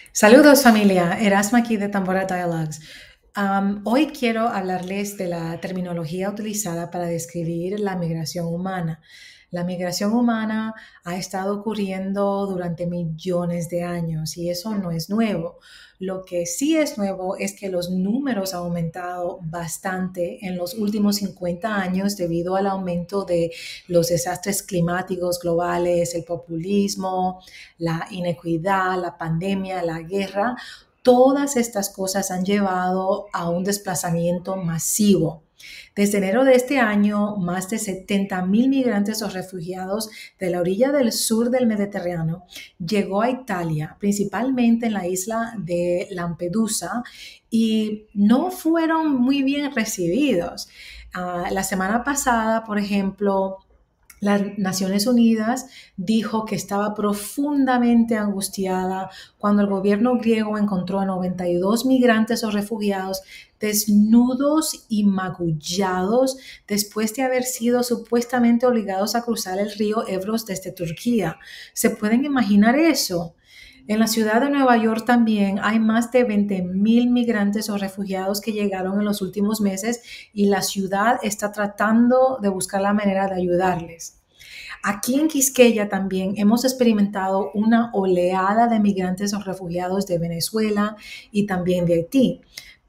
Saludos familia, Erasma aquí de Tambora Dialogues. Hoy quiero hablarles de la terminología utilizada para describir la migración humana. La migración humana ha estado ocurriendo durante millones de años y eso no es nuevo. Lo que sí es nuevo es que los números han aumentado bastante en los últimos 50 años debido al aumento de los desastres climáticos globales, el populismo, la inequidad, la pandemia, la guerra. Todas estas cosas han llevado a un desplazamiento masivo. Desde enero de este año, más de 70.000 migrantes o refugiados de la orilla del sur del Mediterráneo llegó a Italia, principalmente en la isla de Lampedusa, y no fueron muy bien recibidos. La semana pasada, por ejemplo, las Naciones Unidas dijo que estaba profundamente angustiada cuando el gobierno griego encontró a 92 migrantes o refugiados desnudos y magullados después de haber sido supuestamente obligados a cruzar el río Ebros desde Turquía. ¿Se pueden imaginar eso? En la ciudad de Nueva York también hay más de 20.000 migrantes o refugiados que llegaron en los últimos meses y la ciudad está tratando de buscar la manera de ayudarles. Aquí en Quisqueya también hemos experimentado una oleada de migrantes o refugiados de Venezuela y también de Haití.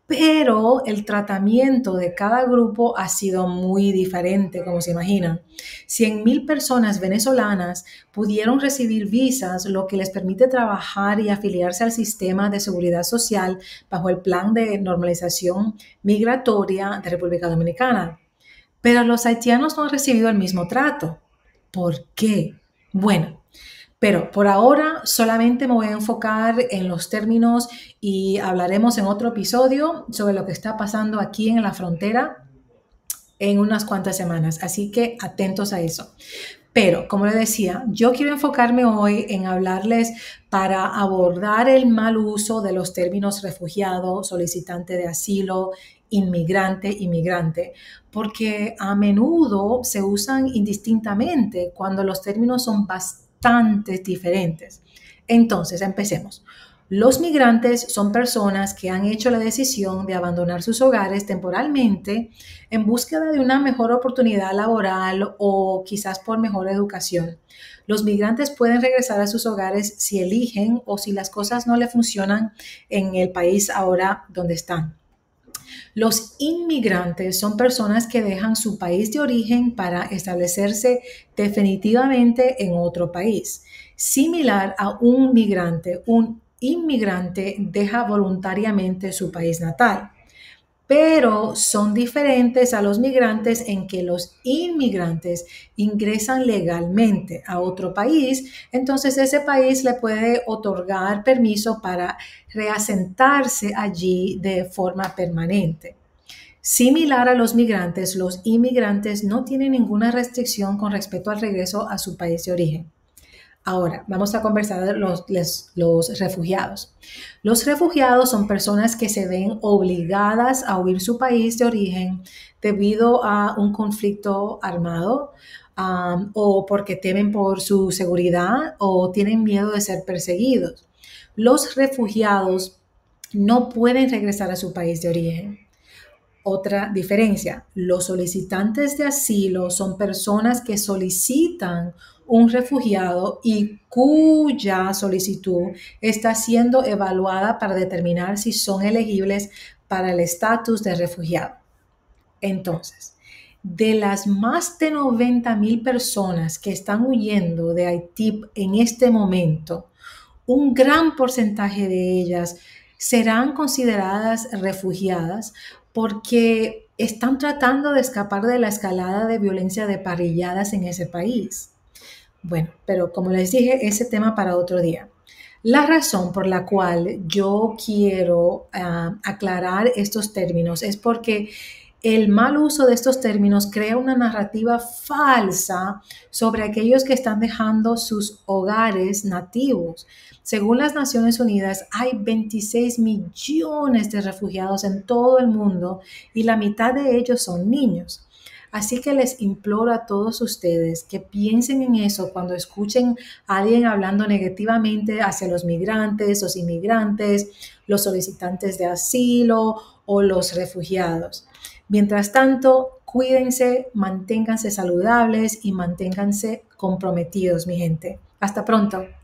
Pero el tratamiento de cada grupo ha sido muy diferente, como se imaginan. 100.000 personas venezolanas pudieron recibir visas, lo que les permite trabajar y afiliarse al sistema de seguridad social bajo el plan de normalización migratoria de República Dominicana. Pero los haitianos no han recibido el mismo trato. ¿Por qué? Bueno, pero por ahora solamente me voy a enfocar en los términos y hablaremos en otro episodio sobre lo que está pasando aquí en la frontera en unas cuantas semanas. Así que atentos a eso. Pero, como les decía, yo quiero enfocarme hoy en hablarles para abordar el mal uso de los términos refugiado, solicitante de asilo, inmigrante y migrante, porque a menudo se usan indistintamente cuando los términos son bastante diferentes. Entonces, empecemos. Los migrantes son personas que han hecho la decisión de abandonar sus hogares temporalmente en búsqueda de una mejor oportunidad laboral o quizás por mejor educación. Los migrantes pueden regresar a sus hogares si eligen o si las cosas no le funcionan en el país ahora donde están. Los inmigrantes son personas que dejan su país de origen para establecerse definitivamente en otro país. Similar a un migrante, un inmigrante deja voluntariamente su país natal, pero son diferentes a los migrantes en que los inmigrantes ingresan legalmente a otro país, entonces ese país le puede otorgar permiso para reasentarse allí de forma permanente. Similar a los migrantes, los inmigrantes no tienen ninguna restricción con respecto al regreso a su país de origen. Ahora, vamos a conversar de los refugiados. Los refugiados son personas que se ven obligadas a huir su país de origen debido a un conflicto armado, o porque temen por su seguridad o tienen miedo de ser perseguidos. Los refugiados no pueden regresar a su país de origen. Otra diferencia, los solicitantes de asilo son personas que solicitan un refugiado y cuya solicitud está siendo evaluada para determinar si son elegibles para el estatus de refugiado. Entonces, de las más de 90.000 personas que están huyendo de Haití en este momento, un gran porcentaje de ellas serán consideradas refugiadas porque están tratando de escapar de la escalada de violencia de parrilladas en ese país. Bueno, pero como les dije, ese tema para otro día. La razón por la cual yo quiero aclarar estos términos es porque el mal uso de estos términos crea una narrativa falsa sobre aquellos que están dejando sus hogares nativos. Según las Naciones Unidas, hay 26 millones de refugiados en todo el mundo y la mitad de ellos son niños. Así que les imploro a todos ustedes que piensen en eso cuando escuchen a alguien hablando negativamente hacia los migrantes, los inmigrantes, los solicitantes de asilo o los refugiados. Mientras tanto, cuídense, manténganse saludables y manténganse comprometidos, mi gente. Hasta pronto.